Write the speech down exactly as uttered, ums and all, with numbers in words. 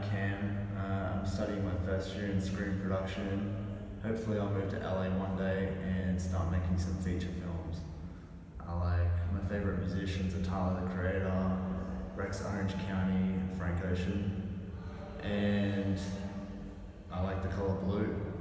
Cam. Uh, I'm studying my first year in screen production. Hopefully I'll move to L A one day and start making some feature films. I like, my favourite musicians are Tyler the Creator, Rex Orange County, and Frank Ocean. And I like the colour blue.